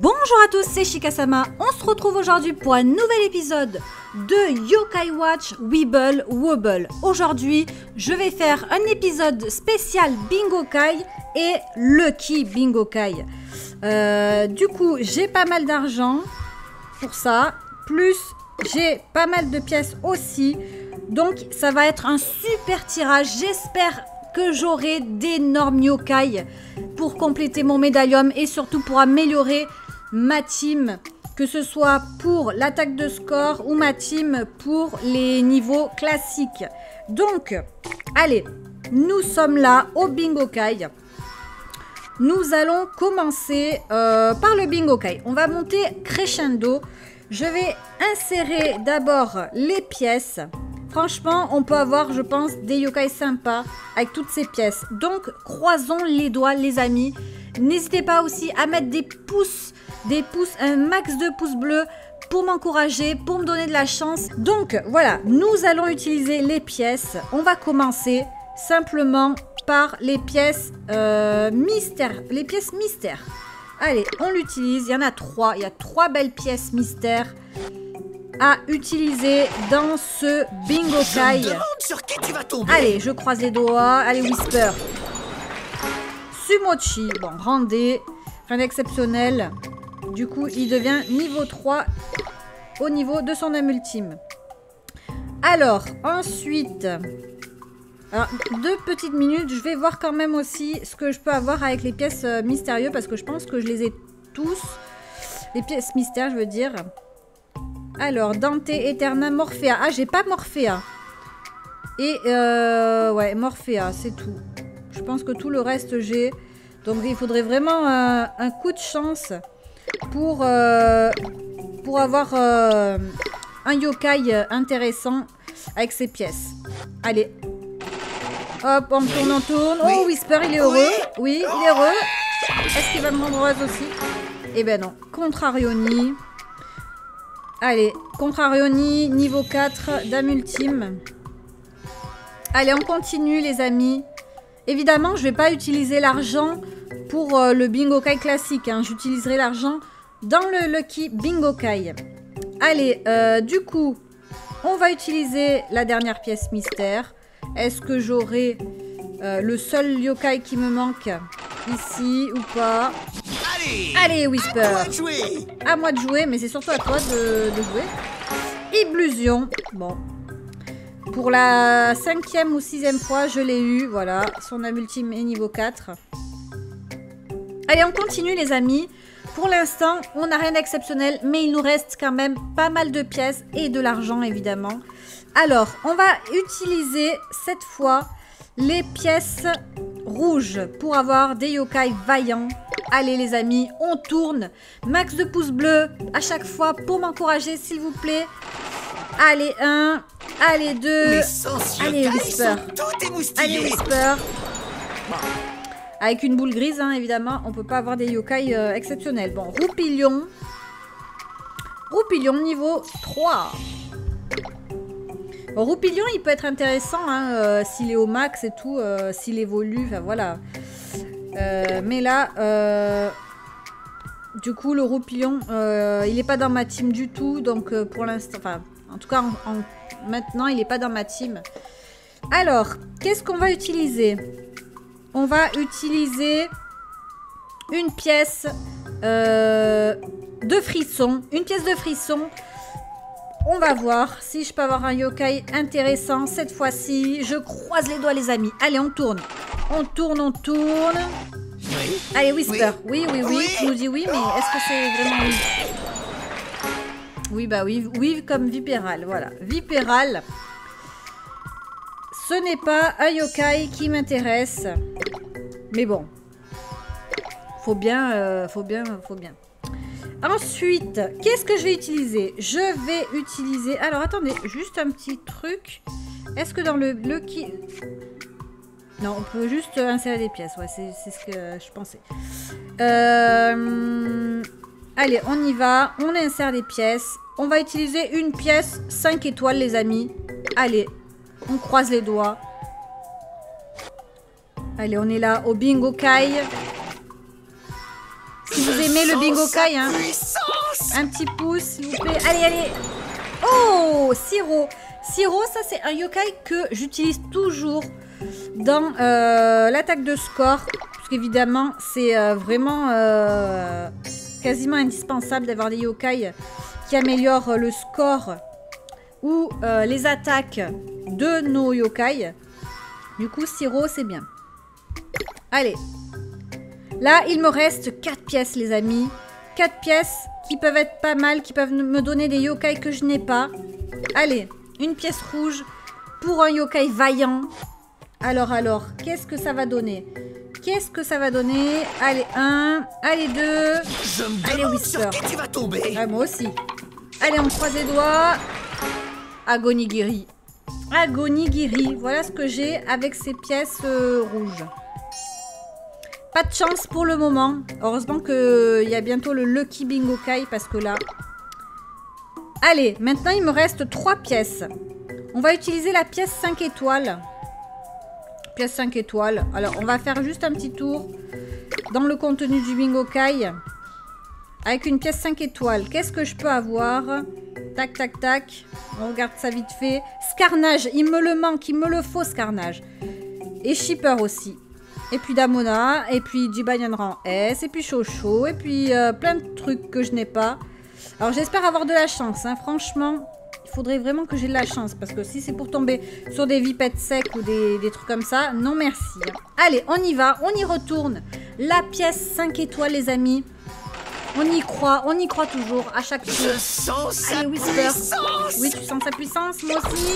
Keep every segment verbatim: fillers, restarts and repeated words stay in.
Bonjour à tous, c'est Chikasama. On se retrouve aujourd'hui pour un nouvel épisode de Yokai Watch Weeble Wobble. Aujourd'hui, je vais faire un épisode spécial Bingokai et Lucky Bingokai. Euh, du coup, j'ai pas mal d'argent pour ça, plus j'ai pas mal de pièces aussi. Donc, ça va être un super tirage. J'espère que j'aurai d'énormes yokai pour compléter mon médaillum et surtout pour améliorer ma team, que ce soit pour l'attaque de score ou ma team pour les niveaux classiques. Donc, allez, nous sommes là au Bingokai. Nous allons commencer euh, par le Bingokai. On va monter crescendo. Je vais insérer d'abord les pièces. Franchement, on peut avoir, je pense, des yokai sympas avec toutes ces pièces. Donc, croisons les doigts, les amis. N'hésitez pas aussi à mettre des pouces, des pouces, un max de pouces bleus pour m'encourager, pour me donner de la chance. Donc, voilà, nous allons utiliser les pièces. On va commencer simplement par les pièces euh, mystères. Les pièces mystères. Allez, on l'utilise. Il y en a trois. Il y a trois belles pièces mystères à utiliser dans ce Bingokai. Je me demande sur qui tu vas tomber. Allez, je croise les doigts. Allez, Whisper. Sumochi. Bon, rendez. Rien d'exceptionnel. Du coup, il devient niveau trois au niveau de son âme ultime. Alors, ensuite... Alors, deux petites minutes. Je vais voir quand même aussi ce que je peux avoir avec les pièces euh, mystérieuses. Parce que je pense que je les ai tous. Les pièces mystères, je veux dire. Alors, Dante, Eterna, Morphea. Ah, j'ai pas Morphea. Et, euh, ouais, Morphea, c'est tout. Je pense que tout le reste, j'ai. Donc, il faudrait vraiment un, un coup de chance pour, euh, pour avoir euh, un yokai intéressant avec ces pièces. Allez. Hop, on tourne, on tourne. Oh, Whisper, il est heureux. Oui, il est heureux. Est-ce qu'il va me rendre heureuse aussi? Eh ben non. Contrarioni. Allez, Contrarioni, niveau quatre, dame ultime. Allez, on continue, les amis. Évidemment, je ne vais pas utiliser l'argent pour euh, le Bingokai classique. Hein. J'utiliserai l'argent dans le Lucky Bingokai. Allez, euh, du coup, on va utiliser la dernière pièce mystère. Est-ce que j'aurai euh, le seul yokai qui me manque ici ou pas? Allez, Allez, Whisper. à toi de jouer. À moi de jouer, mais c'est surtout à toi de, de jouer. Illusion. Bon. Pour la cinquième ou sixième fois, je l'ai eu. Voilà, son âme ultime est niveau quatre. Allez, on continue, les amis. Pour l'instant, on n'a rien d'exceptionnel, mais il nous reste quand même pas mal de pièces et de l'argent, évidemment. Alors, on va utiliser cette fois les pièces rouges pour avoir des yokai vaillants. Allez, les amis, on tourne. Max de pouces bleus à chaque fois pour m'encourager, s'il vous plaît. Allez, un. Allez, deux. Les sens Allez, yokai Whisper. sont tout émoustillés. Allez, Whisper. Avec une boule grise, hein, évidemment, on peut pas avoir des yokai euh, exceptionnels. Bon, Roupillon. Roupillon, niveau trois. Bon, Roupillon, il peut être intéressant hein, euh, s'il est au max et tout, euh, s'il évolue, enfin voilà. Euh, mais là, euh, du coup, le Roupillon, euh, il n'est pas dans ma team du tout, donc euh, pour l'instant, enfin, en tout cas, en, en, maintenant, il n'est pas dans ma team. Alors, qu'est-ce qu'on va utiliser? On va utiliser une pièce euh, de frisson, une pièce de frisson. On va voir si je peux avoir un yokai intéressant cette fois-ci. Je croise les doigts, les amis. Allez, on tourne. On tourne, on tourne. Oui. Allez, Whisper. Oui, oui, oui. Oui. Tu nous dis oui, mais est-ce que c'est vraiment oui? Oui, bah oui. Oui, comme Vipéral. Voilà. Vipéral. Ce n'est pas un yokai qui m'intéresse. Mais bon. Faut bien, euh, faut bien, faut bien. Ensuite, qu'est-ce que je vais utiliser? Je vais utiliser... Alors, attendez, juste un petit truc. Est-ce que dans le Lucky... Non, on peut juste insérer des pièces. Ouais, c'est ce que je pensais. Euh... Allez, on y va. On insère des pièces. On va utiliser une pièce cinq étoiles, les amis. Allez, on croise les doigts. Allez, on est là au Bingokai. Si vous aimez le bingo kai, hein. Un petit pouce, s'il vous plaît. Allez, allez. Oh, Siro. Siro, ça c'est un yokai que j'utilise toujours dans euh, l'attaque de score. Parce qu'évidemment, c'est euh, vraiment euh, quasiment indispensable d'avoir des yokai qui améliorent le score ou euh, les attaques de nos yokai. Du coup, Siro, c'est bien. Allez. Là, il me reste quatre pièces, les amis. quatre pièces qui peuvent être pas mal, qui peuvent me donner des yokai que je n'ai pas. Allez, une pièce rouge pour un yokai vaillant. Alors, alors, qu'est-ce que ça va donner? Qu'est-ce que ça va donner? Allez, un. Allez, deux. Je me allez, demande sur Whisper. qui tu vas tomber. Ah, moi aussi. Allez, on croise les doigts. Agonigiri. Agonigiri. Voilà ce que j'ai avec ces pièces euh, rouges. Pas de chance pour le moment. Heureusement qu'il y a bientôt le Lucky Bingo Kai parce que là... Allez, maintenant il me reste trois pièces. On va utiliser la pièce cinq étoiles. Pièce cinq étoiles. Alors, on va faire juste un petit tour dans le contenu du Bingo Kai. Avec une pièce cinq étoiles. Qu'est-ce que je peux avoir? Tac, tac, tac. On regarde ça vite fait. Scarnage, il me le manque, il me le faut, Scarnage. Et Shipper aussi. Et puis Damona, et puis du Banyanran S, et puis Chocho, et puis euh, plein de trucs que je n'ai pas. Alors j'espère avoir de la chance, hein. Franchement, il faudrait vraiment que j'ai de la chance, parce que si c'est pour tomber sur des vipettes secs ou des, des trucs comme ça, non merci. Allez, on y va, on y retourne. La pièce cinq étoiles, les amis. On y croit, on y croit toujours, à chaque tour. Je sens sa Allez, Whisper. puissance. Oui, tu sens sa puissance, moi aussi.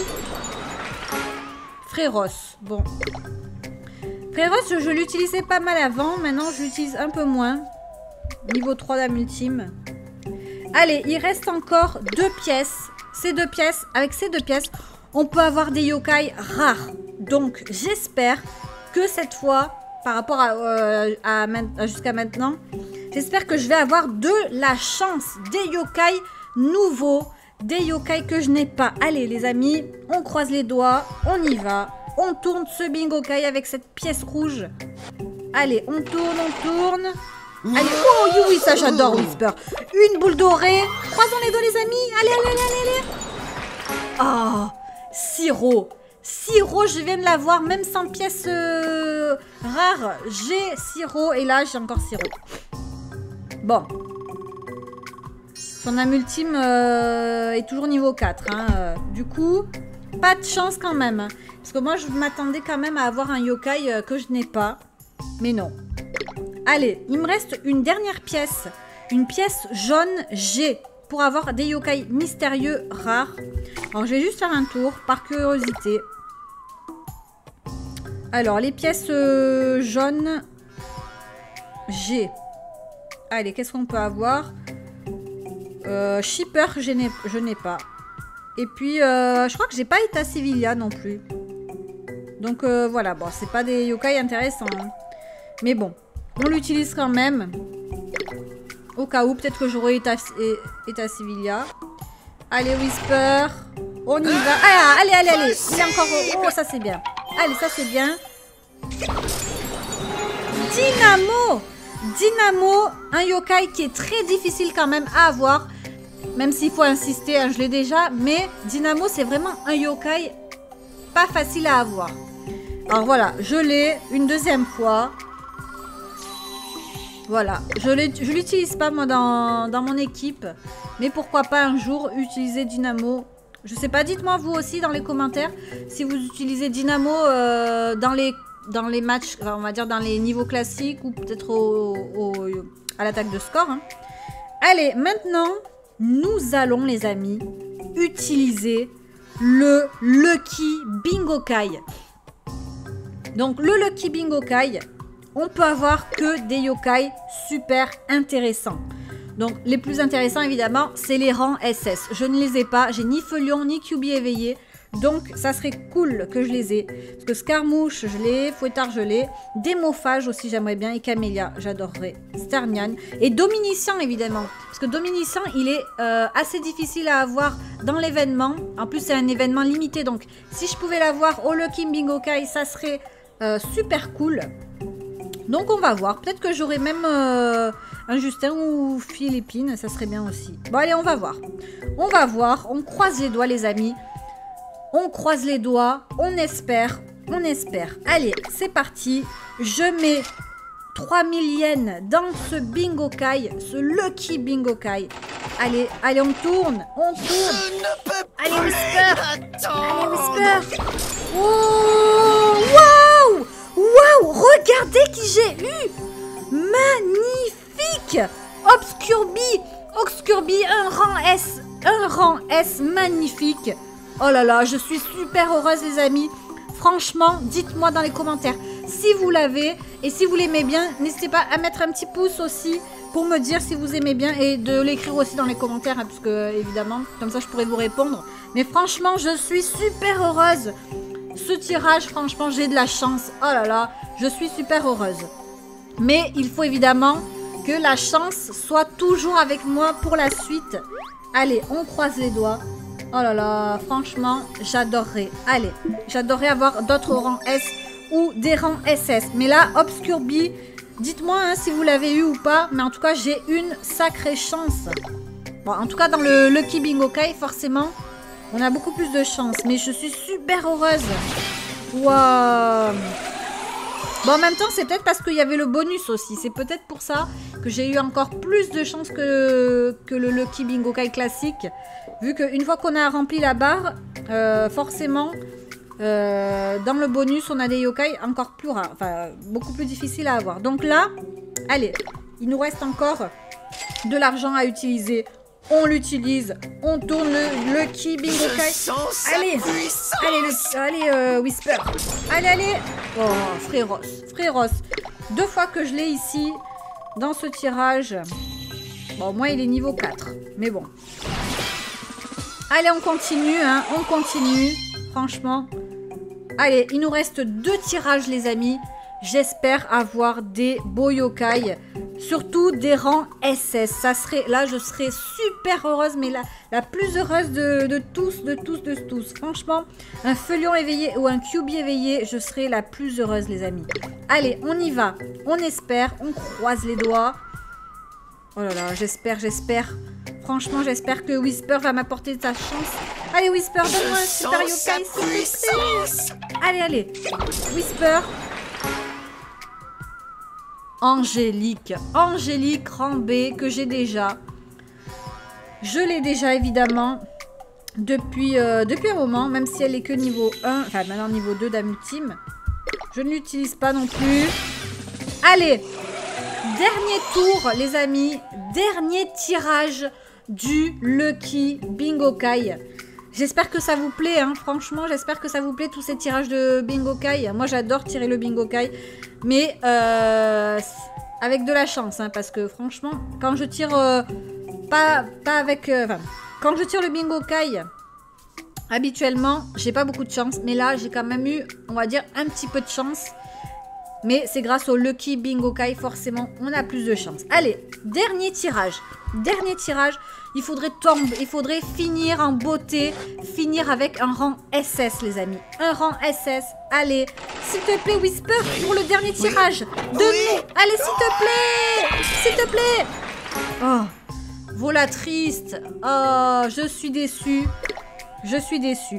Fréros, bon. Fréros, je, je l'utilisais pas mal avant. Maintenant, je l'utilise un peu moins. Niveau trois d'âme ultime. Allez, il reste encore deux pièces. Ces deux pièces, avec ces deux pièces, on peut avoir des yokai rares. Donc, j'espère que cette fois, par rapport à, euh, à, à jusqu'à maintenant, j'espère que je vais avoir de la chance. Des yokai nouveaux. Des yokai que je n'ai pas. Allez, les amis, on croise les doigts. On y va. On tourne ce Bingo Kai avec cette pièce rouge. Allez, on tourne, on tourne. Allez, oh oui, oui, ça j'adore, Whisper. Une boule dorée. Croisons les doigts, les amis. Allez, allez, allez, allez. Oh, Siro. Siro, je viens de l'avoir, même sans pièce euh, rare. J'ai Siro et là, j'ai encore Siro. Bon. Son âme ultime euh, est toujours niveau quatre. Hein. Euh, du coup, pas de chance quand même. Parce que moi, je m'attendais quand même à avoir un yokai euh, que je n'ai pas. Mais non. Allez, il me reste une dernière pièce. Une pièce jaune G. Pour avoir des yokai mystérieux rares. Alors, je vais juste faire un tour par curiosité. Alors, les pièces euh, jaunes G. Allez, qu'est-ce qu'on peut avoir? euh, Shipper, je n'ai pas. Et puis, euh, je crois que j'ai pas Eta Civilia non plus. Donc euh, voilà, bon, c'est pas des yokai intéressants. Hein. Mais bon, on l'utilise quand même. Au cas où, peut-être que j'aurai Eta, Eta Civilia. Allez, Whisper. On y va. Ah, allez, allez, allez. Il est encore... Oh, ça c'est bien. Allez, ça c'est bien. Dynamo. Dynamo, un yokai qui est très difficile quand même à avoir. Même s'il faut insister, hein, je l'ai déjà. Mais Dynamo, c'est vraiment un yokai pas facile à avoir. Alors voilà, je l'ai une deuxième fois. Voilà, je ne l'utilise pas moi dans, dans mon équipe. Mais pourquoi pas un jour utiliser Dynamo. Je sais pas, dites-moi vous aussi dans les commentaires si vous utilisez Dynamo euh, dans, les, dans les matchs, on va dire dans les niveaux classiques ou peut-être au, au, à l'attaque de score. Hein. Allez, maintenant, nous allons les amis utiliser le Lucky Bingo Kai. Donc le Lucky Bingo Kai, on peut avoir que des yokai super intéressants. Donc les plus intéressants évidemment, c'est les rangs S S. Je ne les ai pas, j'ai ni Feuillon ni Q B éveillé. Donc ça serait cool que je les ai. Parce que Scarmouche, je l'ai, Fouettard, je l'ai. Démophage aussi, j'aimerais bien. Et Camélia, j'adorerais. Starmian. Et Dominician, évidemment. Parce que Dominician, il est euh, assez difficile à avoir dans l'événement. En plus, c'est un événement limité. Donc si je pouvais l'avoir au Lucky Bingo Kai, ça serait euh, super cool. Donc on va voir. Peut-être que j'aurai même euh, un Justin ou Philippine. Ça serait bien aussi. Bon allez, on va voir. On va voir. On croise les doigts les amis. On croise les doigts. On espère. On espère. Allez, c'est parti. Je mets trois mille yens dans ce Bingo Kai. Ce Lucky Bingo Kai. Allez, allez, on tourne. On tourne. Je ne peux Allez, plus Whisper. attendre. Allez, Whisper. Oh, waouh. Waouh, regardez qui j'ai eu. Magnifique. Obscurbi. Obscurbi, un rang S. Un rang S magnifique. Oh là là, je suis super heureuse les amis. Franchement, dites-moi dans les commentaires si vous l'avez. Et si vous l'aimez bien, n'hésitez pas à mettre un petit pouce aussi pour me dire si vous aimez bien. Et de l'écrire aussi dans les commentaires, hein, parce que évidemment, comme ça je pourrais vous répondre. Mais franchement, je suis super heureuse. Ce tirage, franchement, j'ai de la chance. Oh là là, je suis super heureuse. Mais il faut évidemment que la chance soit toujours avec moi pour la suite. Allez, on croise les doigts. Oh là là, franchement, j'adorerais. Allez, j'adorerais avoir d'autres rangs S ou des rangs S S. Mais là, Obscurbi, dites-moi hein, si vous l'avez eu ou pas. Mais en tout cas, j'ai une sacrée chance. Bon, en tout cas, dans le Lucky Bingo Kai, forcément, on a beaucoup plus de chance. Mais je suis super heureuse. Waouh. Bon, en même temps, c'est peut-être parce qu'il y avait le bonus aussi. C'est peut-être pour ça que j'ai eu encore plus de chance que, que le Lucky Bingo Kai classique. Vu qu'une fois qu'on a rempli la barre, euh, forcément, euh, dans le bonus, on a des yokai encore plus rares. Enfin, beaucoup plus difficiles à avoir. Donc là, allez, il nous reste encore de l'argent à utiliser. On l'utilise. On tourne le Lucky Bingo Kai. Allez, allez, le, allez euh, Whisper. Allez, allez. Oh, Fréros, Fréros. Deux fois que je l'ai ici, dans ce tirage. Bon, moi, il est niveau quatre. Mais bon. Allez, on continue, hein. On continue. Franchement. Allez, il nous reste deux tirages, les amis. J'espère avoir des beaux yokai. Surtout des rangs S S. Ça serait, là, je serais super heureuse, mais la, la plus heureuse de, de tous, de tous, de tous. Franchement, un Feuillon éveillé ou un Q B éveillé, je serais la plus heureuse, les amis. Allez, on y va. On espère, on croise les doigts. Oh là là, j'espère, j'espère. Franchement, j'espère que Whisper va m'apporter de sa chance. Allez, Whisper, donne-moi un super yokai, s'il te plaît. Allez, allez. Whisper. Angélique. Angélique rang B que j'ai déjà. Je l'ai déjà, évidemment, depuis, euh, depuis un moment, même si elle est que niveau un. Enfin, maintenant niveau deux d'âme ultime. Je ne l'utilise pas non plus. Allez. Dernier tour, les amis. Dernier tirage du Lucky Bingo Kai. J'espère que ça vous plaît, hein. Franchement, j'espère que ça vous plaît tous ces tirages de Bingo Kai. Moi, j'adore tirer le Bingo Kai, mais euh, avec de la chance, hein, parce que franchement, quand je tire euh, pas, pas avec, euh, enfin, quand je tire le Bingo Kai, habituellement, j'ai pas beaucoup de chance, mais là, j'ai quand même eu, on va dire, un petit peu de chance. Mais c'est grâce au Lucky Bingo Kai, forcément, on a plus de chance. Allez, dernier tirage. Dernier tirage. Il faudrait tomber, il faudrait finir en beauté. Finir avec un rang S S, les amis. Un rang S S. Allez, s'il te plaît, Whisper, pour le dernier tirage. Donne-nous. Oui. Allez, s'il te plaît. S'il te plaît. Oh, Volatriste. Oh, je suis déçue. Je suis déçue.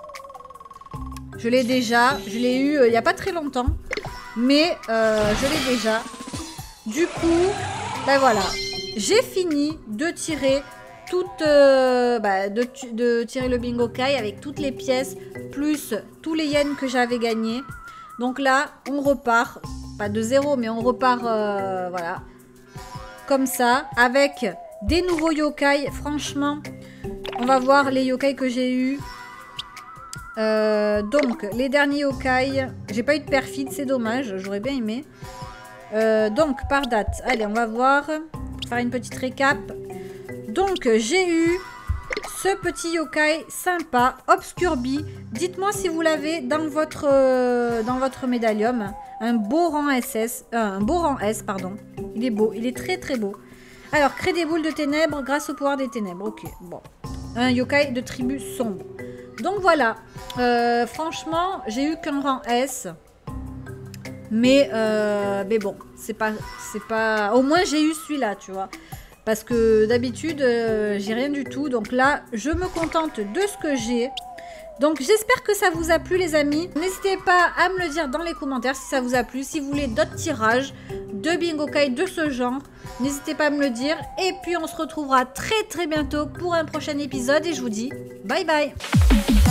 Je l'ai déjà. Je l'ai eu euh, il n'y a pas très longtemps. Mais euh, je l'ai déjà. Du coup, ben voilà. J'ai fini de tirer toute, euh, bah, de, de tirer le Bingo Kai avec toutes les pièces, plus tous les yens que j'avais gagnés. Donc là, on repart, pas de zéro, mais on repart, euh, voilà, comme ça, avec des nouveaux yokai. Franchement, on va voir les yokai que j'ai eus. Euh, donc, les derniers yokai, j'ai pas eu de perfide, c'est dommage, j'aurais bien aimé. Euh, donc, par date, allez, on va voir, faire une petite récap. Donc, j'ai eu ce petit yokai sympa, Obscurbi. Dites-moi si vous l'avez dans votre, euh, dans votre médaillum. Un beau rang S S, euh, un beau rang S, pardon. Il est beau, il est très très beau. Alors, crée des boules de ténèbres grâce au pouvoir des ténèbres. Ok, bon. Un yokai de tribu sombre. Donc voilà, euh, franchement, j'ai eu qu'un rang S. Mais, euh, mais bon, c'est pas, c'est pas... Au moins, j'ai eu celui-là, tu vois. Parce que d'habitude, euh, j'ai rien du tout. Donc là, je me contente de ce que j'ai. Donc j'espère que ça vous a plu les amis. N'hésitez pas à me le dire dans les commentaires si ça vous a plu. Si vous voulez d'autres tirages de Bingo Kai de ce genre, n'hésitez pas à me le dire. Et puis on se retrouvera très très bientôt pour un prochain épisode. Et je vous dis bye bye.